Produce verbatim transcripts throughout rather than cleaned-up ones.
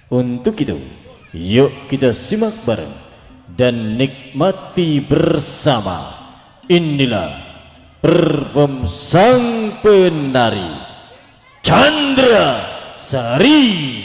Untuk itu, yuk kita simak bareng dan nikmati bersama. Inilah perform sang penari Chandra Sari.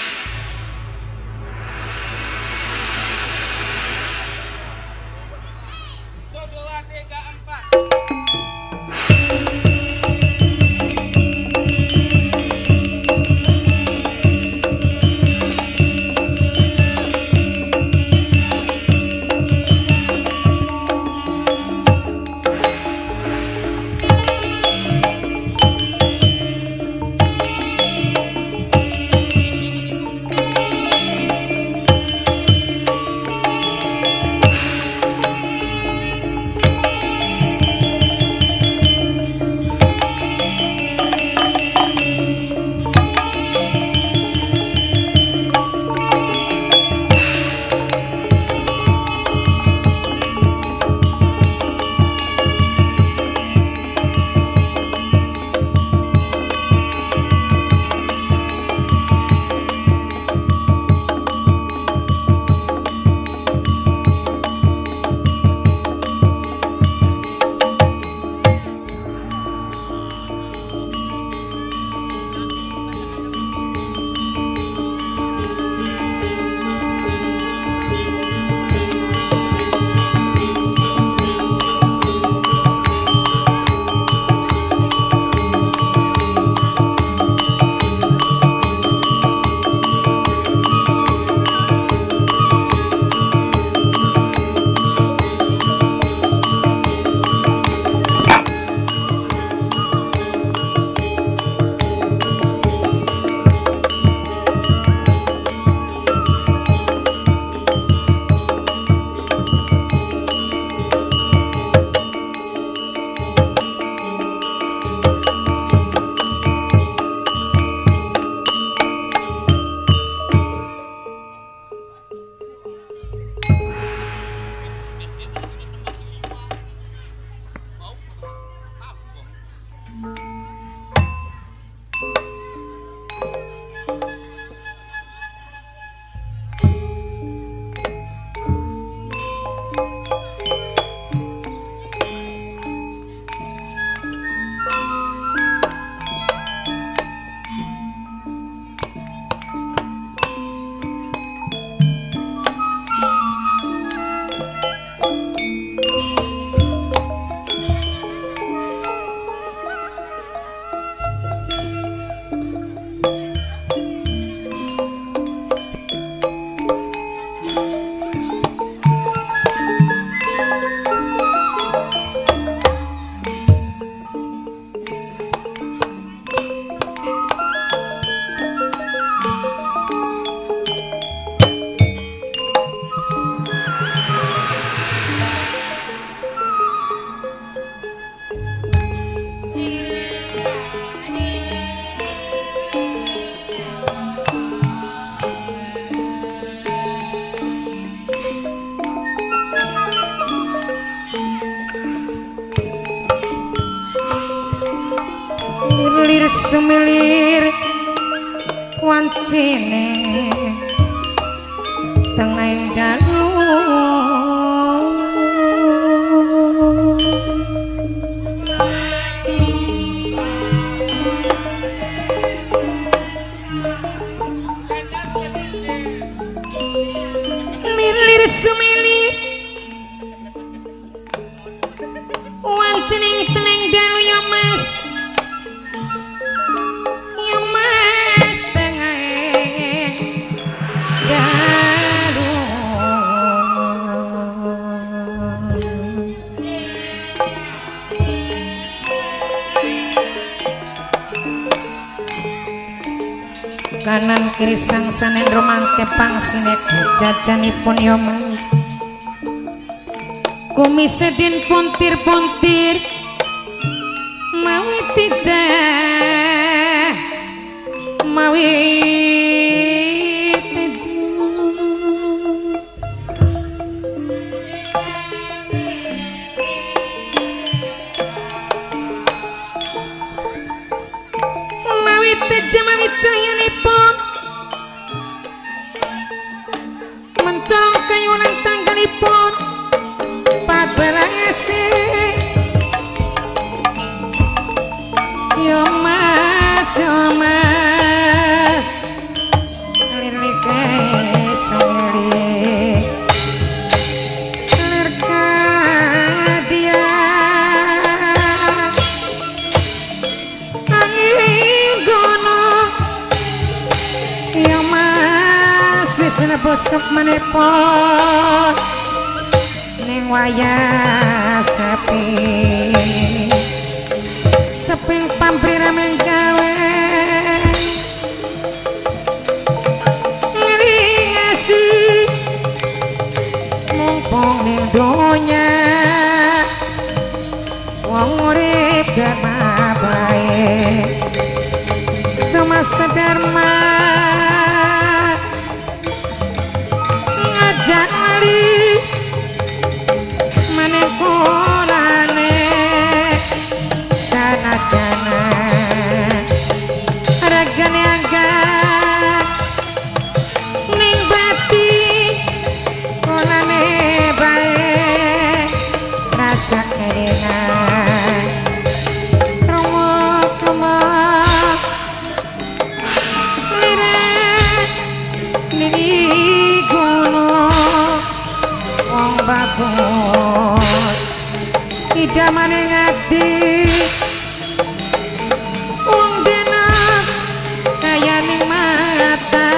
Lir sumilir wancine tengah dalu lir sumilir wancine tengah dalu ya mas. Kanan kiri sangsanen romangke pangsinek jajanipun yo mas kumise den pontir-pontir mawi tidak mawi mawi tidak mawi cayanipun Manipun pagelasi yo mas yo mas lirik lirik lirik dia angin gono yo mas wis nebosok manipun ning wayah sepi seping pamrih menggawe ngringasi mumpung ning donya wong urip dharma bae semasa dharma ngajak ali manekulane sanajana ragane agak ning bati kulane bae rasa kelingan rumuk-rumuk lirik lirik gunung wong bagus idamane ngati wong denak kaya ning mata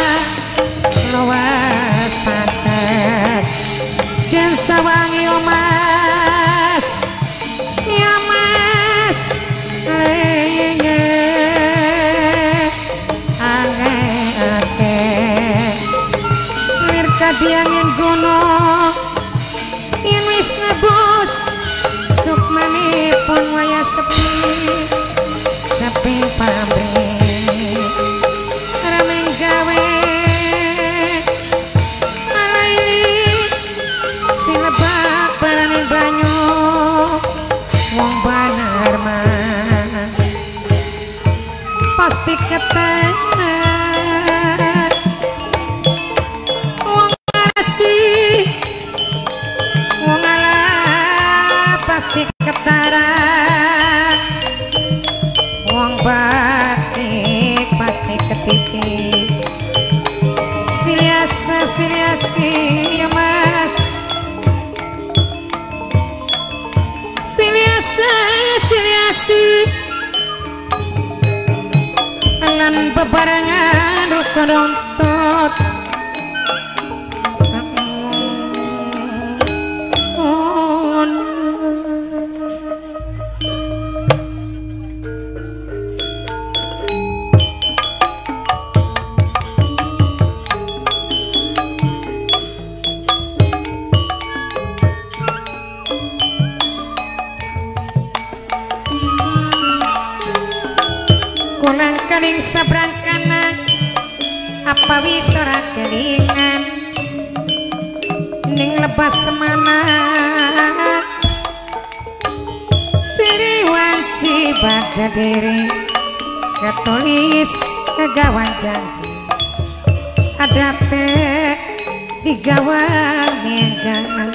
luas pantes dan sawangi omas ya mas lenge ange ake lir kadiangin gunung yen wis nebus sukmanipun waya sepi sepi pamrih rameng gawe alaili silebak balane banyu wong banar mah pasti ketenar wong asih wong ala pasti ketaran wong batik pasti ketitik siliasa siliasi ya mas siliasa siliasi lan bebarengan rukun untuk kulang keling sabrang kanan apa wisara kelingan ning lepas semana ciri wanci baca diri ketulis kegawan janji ada teh digawan megang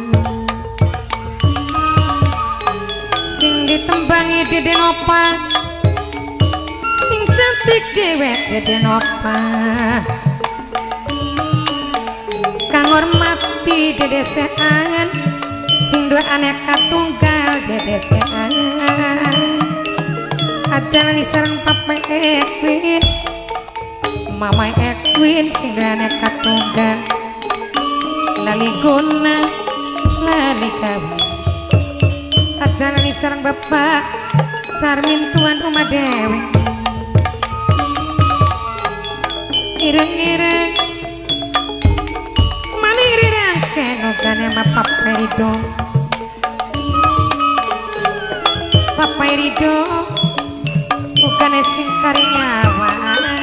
sing ditembangi deden opa sing cantik dewek deden opa kang hormati dedesean sing dua aneka tunggal dedesean aja sareng papa Ekwin mama Ekwin sing dua aneka tunggal lali guna lali kawin aja sareng bapak Sarmin tuan rumah dewi ireng-ireng maning rirang kenogane ma Papa Rido Papa Rido bukan sing karinyawa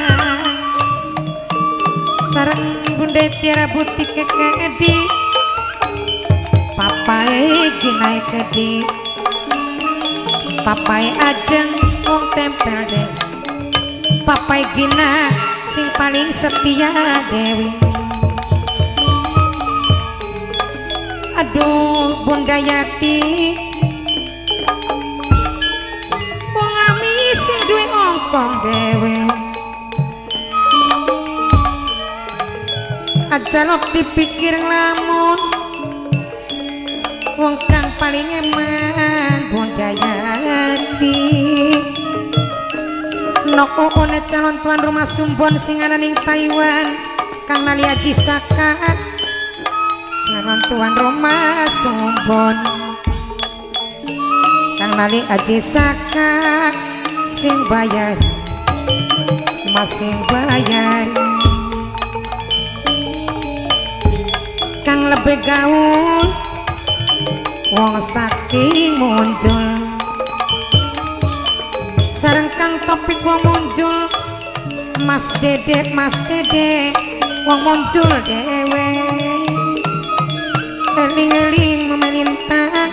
sareng Bunda Tiara butik kekedi papae ginai kedi papae ajeng wong tempel deh papae gina sing paling setia Dewi aduh Bunda Yati wong ami sing duwe ongkong dhewe aja lo dipikir lamun wong kang paling eman Bunda Yati noko one calon tuan rumah Sumbon sing ana ning Taiwan Kang Nali Haji Saka calon tuan rumah Sumbon Kang Nali Haji Saka sing bayar masing bayar Kang lebih gaul wong saking muncul sareng Kang Topik wong muncul Mas Dede Mas Dede wong muncul dewe eling-eling memelintah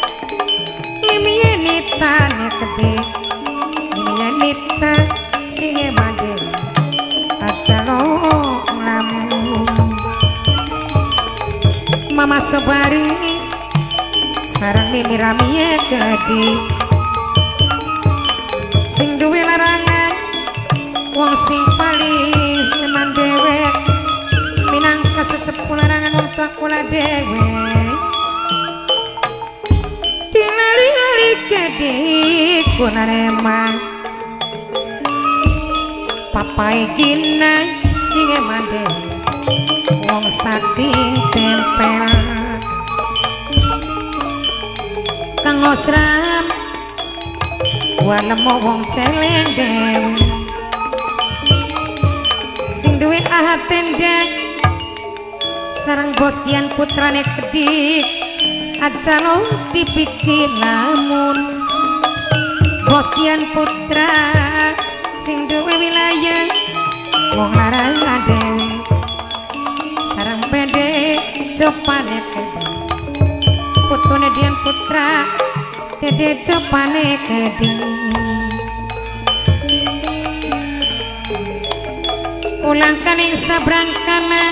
limiyenita ne gede limiyenita singe mande aja lo nglamun Mama Sobari sarang mimi ramie gede sing duwe larangan wong sing paling seman dewe minangka sesepuh larangan wong tua kula dewe dilali-lali gede kuna remang papai gina sing eman dewe wong saking tempel Kang Osram walemo wong celeng dewe sing duwe aha tenda sarang Bos Dian putrane Kedik aja lo dipikir lamun Bos Dian putra sing duwe wilayah wong larangan dewe sarang pede copane Kedik putune Dian putra Dede copane Kedik ulang kaning sabrangkana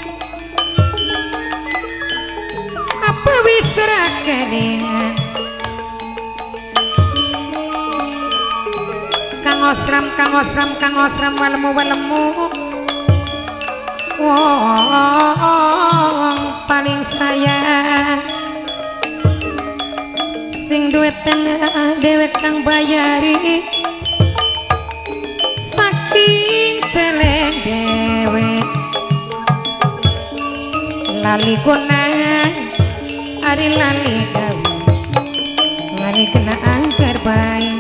apa wisra kedengan Kang Osram Kang Osram Kang Osram walemu walemu wong paling sayang sing duwe tengah dewek kang bayari saking celeng dewek lali konang ari lali gawe lali kena angker bae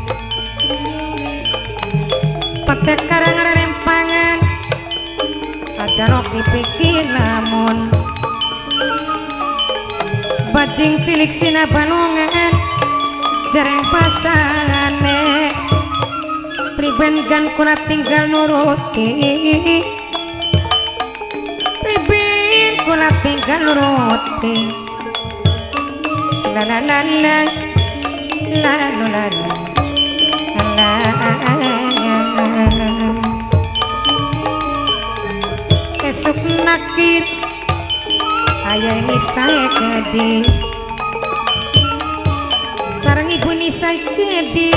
pakai karang rempangan aja rok dipikir lamun bajing cilik sina balungan jarang pasangane priben gan kula tinggal nuruti priben kula tinggal nuruti lalalala lalalala esuk nakir ayah ini saya gede sarang ibu ini saya gede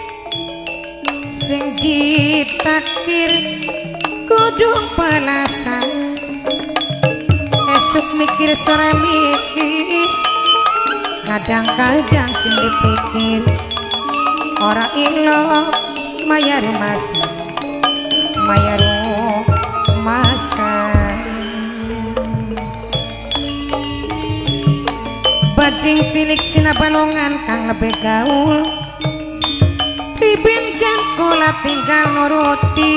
sing ditakir kudung pelasan esuk mikir sore mikir kadang-kadang sing dipikir orang ilo mayar masa mayar masa bajing cilik sina balongan kang lebih gaul priben kan kula tinggal nuruti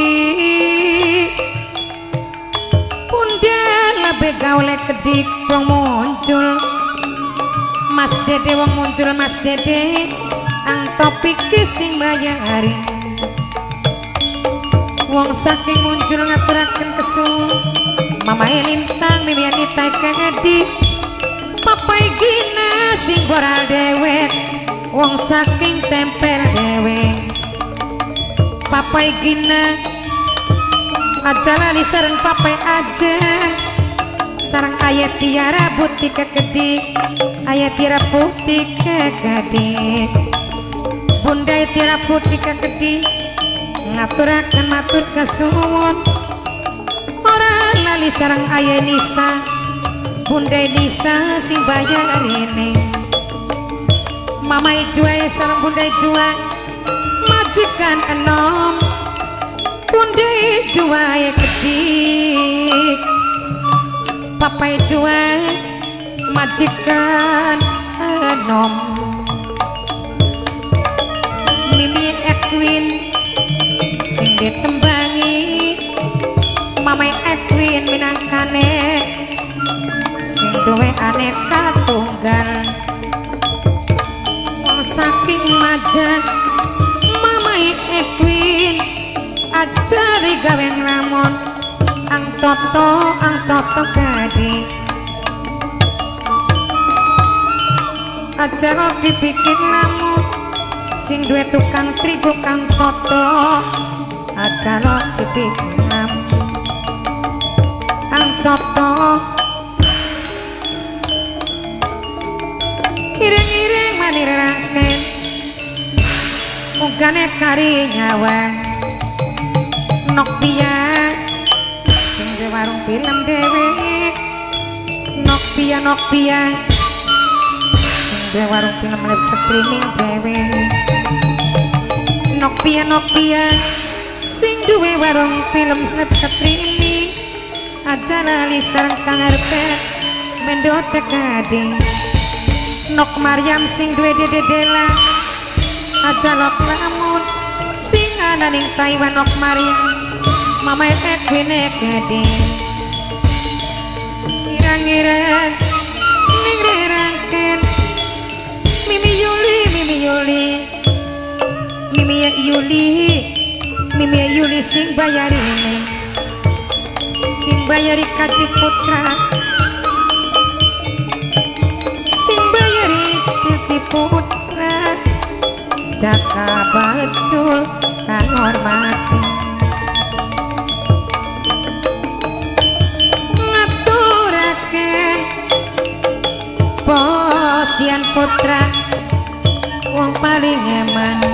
Bunda lebih gaul Kedik wong muncul Mas Dede wong muncul Mas Dede ang Topik sing bayari wong saking muncul ngaturaken kesul Mama Lintang Mimi Anita Kedik papai gina sing boral dewek wong saking tempel dewek papai gina aja lali sareng papai aja sarang ayat tiara putih kegede ayat tiara putih kegede bunda tiara putih kegede ngaturakan matur kesuwun orang lali sarang ayat Nisa bunda Nisa sing bayar ini mama Ijua sarang bunda Ijua majikan enom bunda Ijua gede papa Ijua majikan enom Mimi Edwin sing ditembangi mama Edwin minangkane sing duwe aneka tunggal wong saking majan mama Edwin ajari gawe nglamun ang toto ang toto gede acara dibikin lamun sing duwe tukang trigo kang toto acara dibikin lamun ang toto ireng-ireng manirangken mugane kari nyawa nok biya sing duwe warung film dewe nok biya nok biya sing duwe warung film live streaming dewe nok biya nok biya sing duwe warung film live streaming aja lali sareng kang arepe mendote kade nok Maryam sing duwe dedela aja lok lamun sing ana ning Taiwan nok Maryam mama Edwin gede irang-irang ning rerangken Mimi Yuli Mimi Yuli Mimi Yuli Mimi Yuli sing bayari ini sing bayari Kaci Putra sing bayari Kaci Putra Jaka Bacul kan hormati ngaturaken Bos Dian Putra wong paling eman